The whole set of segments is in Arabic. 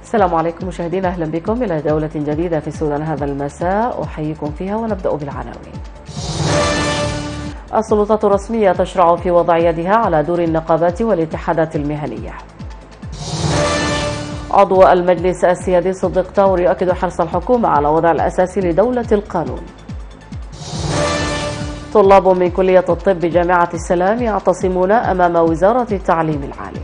السلام عليكم مشاهدينا، أهلا بكم إلى جولة جديدة في السودان هذا المساء، أحييكم فيها ونبدأ بالعناوين. السلطات الرسمية تشرع في وضع يدها على دور النقابات والاتحادات المهنية. عضو المجلس السيادي صديق تاور يؤكد حرص الحكومة على وضع الأساس لدولة القانون. طلاب من كلية الطب بجامعة السلام يعتصمون أمام وزارة التعليم العالي.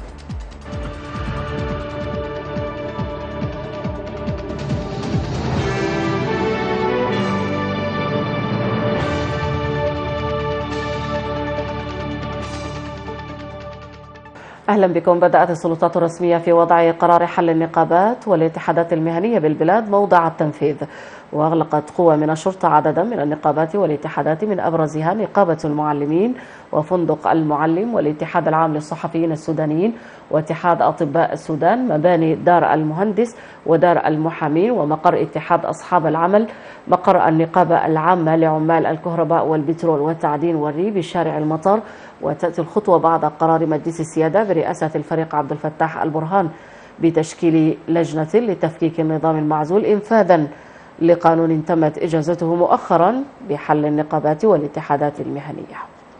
أهلا بكم. بدأت السلطات الرسمية في وضع قرار حل النقابات والاتحادات المهنية بالبلاد موضع التنفيذ، وأغلقت قوى من الشرطة عددا من النقابات والاتحادات، من أبرزها نقابة المعلمين وفندق المعلم والاتحاد العام للصحفيين السودانيين واتحاد أطباء السودان، مباني دار المهندس ودار المحامين، ومقر اتحاد أصحاب العمل، مقر النقابة العامة لعمال الكهرباء والبترول والتعدين والري بشارع المطار. وتأتي الخطوة بعد قرار مجلس السيادة برئاسة الفريق عبد الفتاح البرهان بتشكيل لجنة لتفكيك النظام المعزول إنفاذا لقانون تمت إجازته مؤخرا بحل النقابات والاتحادات المهنية.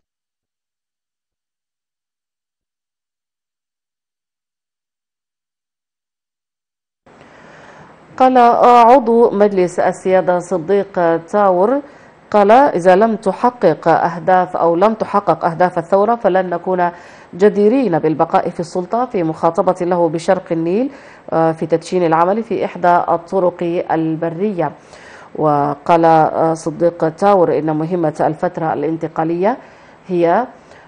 قال عضو مجلس السيادة صديق تاور، قال: إذا لم تحقق أهداف الثورة فلن نكون جديرين بالبقاء في السلطة، في مخاطبة له بشرق النيل في تدشين العمل في إحدى الطرق البرية. وقال صديق تاور إن مهمة الفترة الانتقالية هي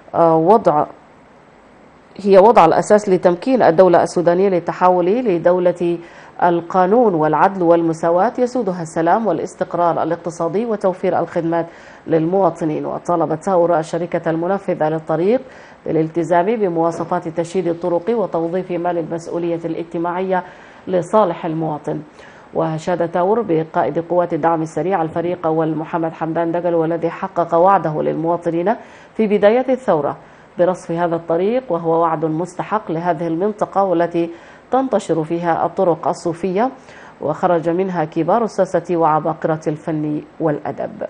وضع الأساس لتمكين الدولة السودانية للتحول لدولة القانون والعدل والمساواة يسودها السلام والاستقرار الاقتصادي وتوفير الخدمات للمواطنين. وطالب تاور الشركة المنفذة للطريق بالالتزام بمواصفات تشييد الطرق وتوظيف مال المسؤولية الاجتماعية لصالح المواطن. وشاد تاور بقائد قوات الدعم السريع الفريق أول محمد حمدان دقل، والذي حقق وعده للمواطنين في بداية الثورة برصف هذا الطريق، وهو وعد مستحق لهذه المنطقة والتي تنتشر فيها الطرق الصوفية وخرج منها كبار الساسة وعباقرة الفن والأدب.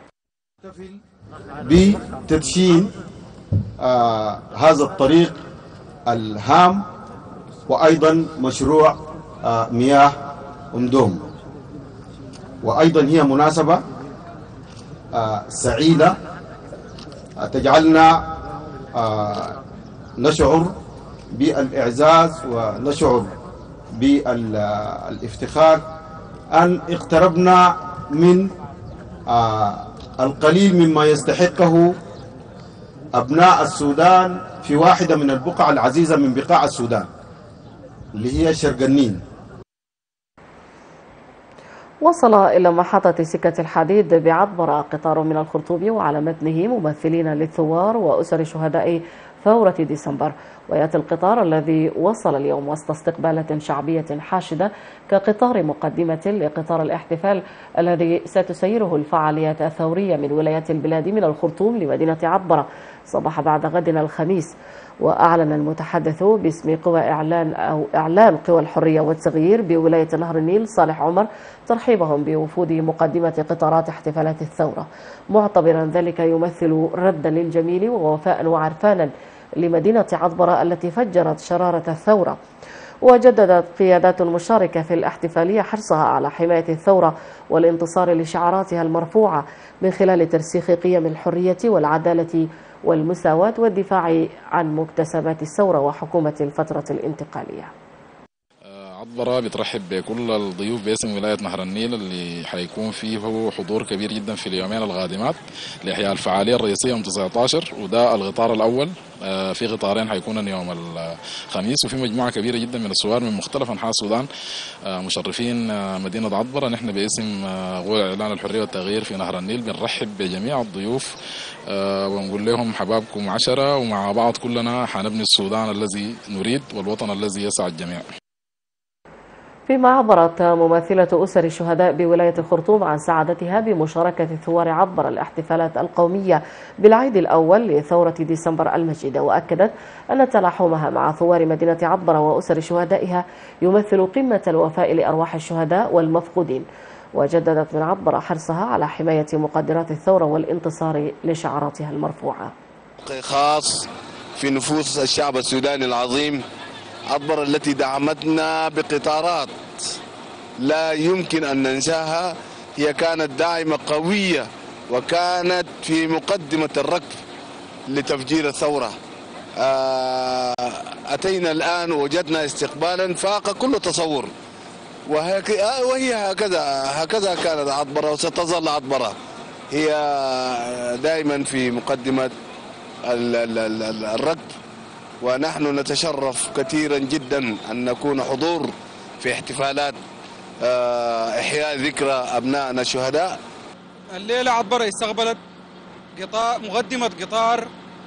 بتدشين هذا الطريق الهام، وأيضا مشروع مياه أمدوم، وأيضا هي مناسبة سعيدة تجعلنا نشعر بالإعزاز ونشعر بالافتخار أن اقتربنا من القليل مما يستحقه أبناء السودان في واحدة من البقع العزيزة من بقاع السودان اللي هي شرق النيل. وصل إلى محطة سكة الحديد بعطبرة قطار من الخرطوم وعلى متنه ممثلين للثوار وأسر شهداء ثورة ديسمبر. ويأتي القطار الذي وصل اليوم وسط استقبالات شعبية حاشدة كقطار مقدمة لقطار الاحتفال الذي ستسيره الفعاليات الثورية من ولايات البلاد من الخرطوم لمدينة عطبرة صباح بعد غدنا الخميس. وأعلن المتحدث باسم إعلان قوى الحرية والتغيير بولاية نهر النيل صالح عمر ترحيبهم بوفود مقدمة قطارات احتفالات الثورة، معتبرا ذلك يمثل ردا للجميل ووفاء وعرفانا لمدينة عطبرة التي فجرت شرارة الثورة. وجددت قيادات المشاركة في الاحتفالية حرصها على حماية الثورة والانتصار لشعاراتها المرفوعة من خلال ترسيخ قيم الحرية والعدالة والمساواة والدفاع عن مكتسبات الثورة وحكومة الفترة الانتقالية. عطبرة بترحب بكل الضيوف باسم ولاية نهر النيل اللي حيكون فيه حضور كبير جدا في اليومين القادمات لإحياء الفعالية الرئيسية يوم 19، وده القطار الأول. في قطارين حيكون يوم الخميس، وفي مجموعة كبيرة جدا من السوار من مختلف أنحاء السودان مشرفين مدينة عطبرة. نحن باسم غول إعلان الحرية والتغيير في نهر النيل بنرحب بجميع الضيوف ونقول لهم حبابكم عشرة، ومع بعض كلنا حنبني السودان الذي نريد والوطن الذي يسعى الجميع. فيما عبرت ممثلة أسر الشهداء بولاية الخرطوم عن سعادتها بمشاركة ثوار عطبرة الاحتفالات القومية بالعيد الأول لثورة ديسمبر المجيدة، وأكدت أن تلاحمها مع ثوار مدينة عطبرة وأسر شهدائها يمثل قمة الوفاء لأرواح الشهداء والمفقودين، وجددت من عطبرة حرصها على حماية مقدرات الثورة والانتصار لشعاراتها المرفوعة. خاص في نفوس الشعب السوداني العظيم، عطبرة التي دعمتنا بقطارات لا يمكن أن ننساها، هي كانت داعمة قوية وكانت في مقدمة الركب لتفجير الثورة. أتينا الآن ووجدنا استقبالا فاق كل تصور، وهي هكذا كانت عطبرة وستظل عطبرة هي دائما في مقدمة الركب، ونحن نتشرف كثيرا جدا أن نكون حضور في احتفالات إحياء ذكرى أبنائنا الشهداء. الليلة عطبرة استقبلت مقدمة قطار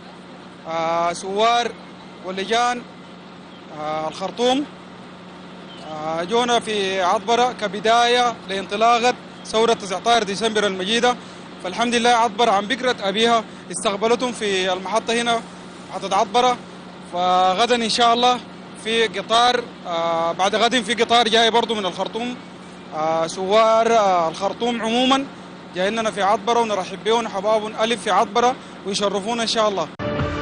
سوار ولجان الخرطوم، جونا في عطبرة كبداية لانطلاقة ثورة 19 ديسمبر المجيدة. فالحمد لله عطبرة عن بكرة أبيها استقبلتهم في المحطة هنا محطة عطبرة. فغدا إن شاء الله في قطار بعد غد في قطار جاي برضو من الخرطوم، سوار الخرطوم عموما جاي لنا في عطبرة، ونرحب بهم حباب ألف في عطبرة ويشرفونا إن شاء الله.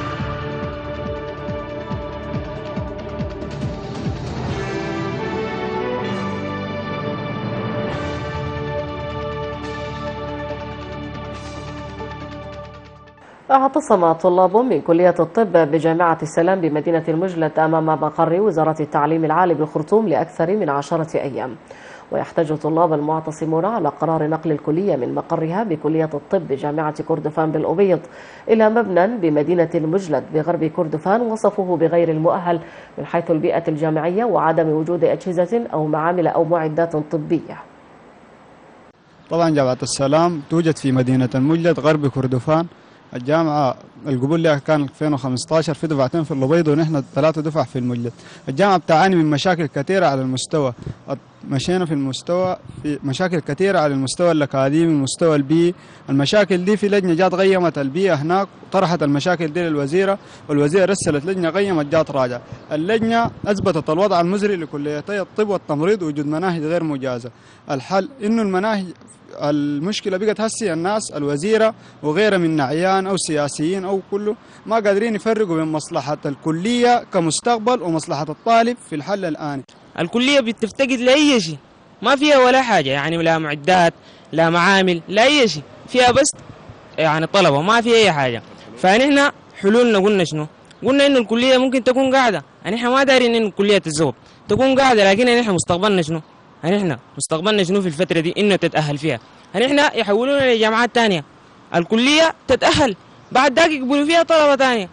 اعتصم طلاب من كلية الطب بجامعة السلام بمدينة المجلد أمام مقر وزارة التعليم العالي بالخرطوم لأكثر من 10 أيام، ويحتج طلاب المعتصمون على قرار نقل الكلية من مقرها بكلية الطب بجامعة كردفان بالأبيض إلى مبنى بمدينة المجلد بغرب كردفان وصفوه بغير المؤهل من حيث البيئة الجامعية وعدم وجود أجهزة أو معامل أو معدات طبية. طبعا جامعة السلام توجد في مدينة المجلد غرب كردفان. الجامعة القبول لها كان 2015 في دفعتين في الأبيض ونحن 3 دفع في المجلد. الجامعة بتعاني من مشاكل كثيرة على المستوى، مشينا في المستوى في مشاكل كثيرة على المستوى الأكاديمي المستوى البيئي. المشاكل دي في لجنة جات غيمت البيئة هناك وطرحت المشاكل دي للوزيرة، والوزيرة رسلت لجنة غيمت جات راجع. اللجنة أثبتت الوضع المزري لكليتي الطب والتمريض وجود مناهج غير مجازة. الحل إنه المناهج المشكلة بقت هسي الناس الوزيرة وغيرها من نعيان أو سياسيين أو كله ما قادرين يفرقوا بين مصلحة الكلية كمستقبل ومصلحة الطالب في الحل الآن. الكلية بتفتقد لأي شيء، ما فيها ولا حاجة، يعني لا معدات لا معامل لا أي شيء، فيها بس يعني طلبة، ما في أي حاجة. فنحن حلولنا قلنا شنو؟ قلنا إنه الكلية ممكن تكون قاعدة، نحن ما دارين إن الكلية تتزوب تكون قاعدة، لكن نحن مستقبلنا شنو؟ نحن مستقبلنا شنو في الفترة دي؟ إنه تتأهل فيها. نحن يحولونا لجامعات تانية، الكلية تتأهل بعد ذاك يقبلوا فيها طلبة تانية.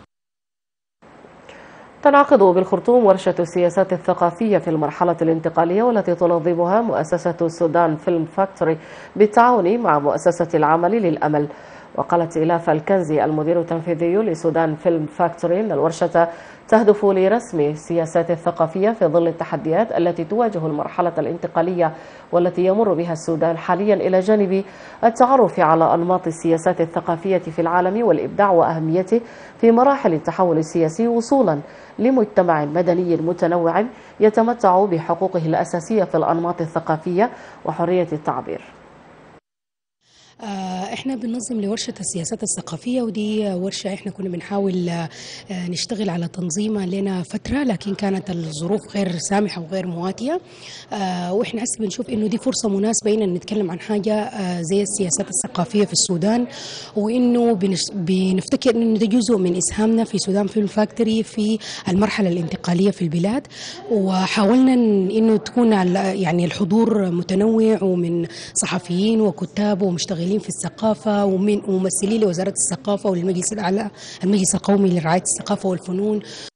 تنعقد بالخرطوم ورشة السياسات الثقافية في المرحلة الانتقالية، والتي تنظمها مؤسسة السودان فيلم فاكتوري بالتعاون مع مؤسسة العمل للأمل. وقالت إلاف الكنزي المدير التنفيذي لسودان فيلم فاكتوري أن الورشة تهدف لرسم السياسات الثقافية في ظل التحديات التي تواجه المرحلة الانتقالية والتي يمر بها السودان حاليا، إلى جانب التعرف على أنماط السياسات الثقافية في العالم والإبداع وأهميته في مراحل التحول السياسي، وصولا لمجتمع مدني متنوع يتمتع بحقوقه الأساسية في الأنماط الثقافية وحرية التعبير. احنا بننظم لورشة السياسات الثقافية، ودي ورشة احنا كنا بنحاول نشتغل على تنظيمها لنا فترة، لكن كانت الظروف غير سامحة وغير مواتية. واحنا هسه بنشوف انه دي فرصة مناسبة ان نتكلم عن حاجة زي السياسات الثقافية في السودان، وانه بنفتكر انه ده جزء من اسهامنا في سودان فيلم فاكتوري في المرحلة الانتقالية في البلاد. وحاولنا انه تكون يعني الحضور متنوع، ومن صحفيين وكتاب ومشتغلين في الثقافة ومن ممثلين لوزارة الثقافة وللمجلس الأعلى المجلس القومي لرعاية الثقافة والفنون.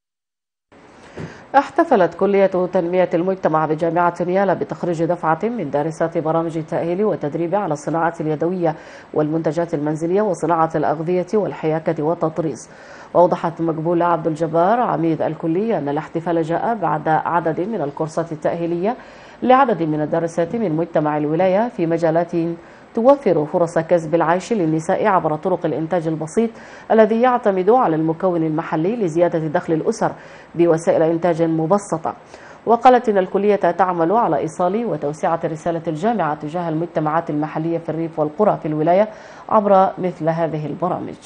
احتفلت كلية تنمية المجتمع بجامعة نيالا بتخريج دفعة من دارسات برامج التأهيل والتدريب على الصناعات اليدوية والمنتجات المنزلية وصناعة الأغذية والحياكة والتطريز. وأوضحت مقبولة عبد الجبار عميد الكلية أن الاحتفال جاء بعد عدد من الكورسات التأهيلية لعدد من الدارسات من مجتمع الولاية في مجالات توفر فرص كسب العيش للنساء عبر طرق الإنتاج البسيط الذي يعتمد على المكون المحلي لزيادة دخل الأسر بوسائل إنتاج مبسطة. وقالت إن الكلية تعمل على إيصال وتوسعة رسالة الجامعة تجاه المجتمعات المحلية في الريف والقرى في الولاية عبر مثل هذه البرامج.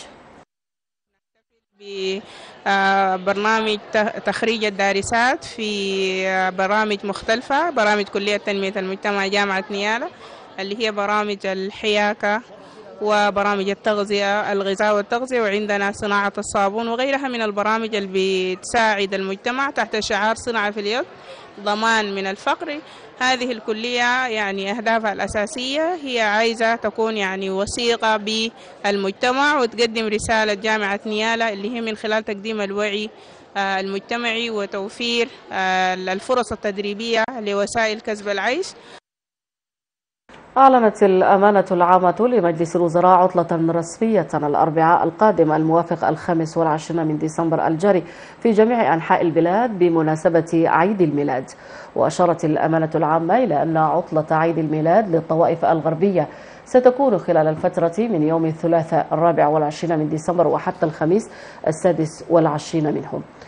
ببرنامج تخريج الدارسات في برامج مختلفة، برامج كلية تنمية المجتمع جامعة نيالا اللي هي برامج الحياكة وبرامج التغذية الغذاء والتغذية، وعندنا صناعة الصابون وغيرها من البرامج اللي بتساعد المجتمع تحت شعار صناعة في اليد ضمان من الفقر. هذه الكلية يعني أهدافها الأساسية هي عايزة تكون يعني وثيقة بالمجتمع وتقدم رسالة جامعة نيالا اللي هي من خلال تقديم الوعي المجتمعي وتوفير الفرص التدريبية لوسائل كسب العيش. أعلنت الأمانة العامة لمجلس الوزراء عطلة رسمية الأربعاء القادم الموافق 25 من ديسمبر الجاري في جميع أنحاء البلاد بمناسبة عيد الميلاد. وأشارت الأمانة العامة إلى أن عطلة عيد الميلاد للطوائف الغربية ستكون خلال الفترة من يوم الثلاثاء 24 من ديسمبر وحتى الخميس 26 منه.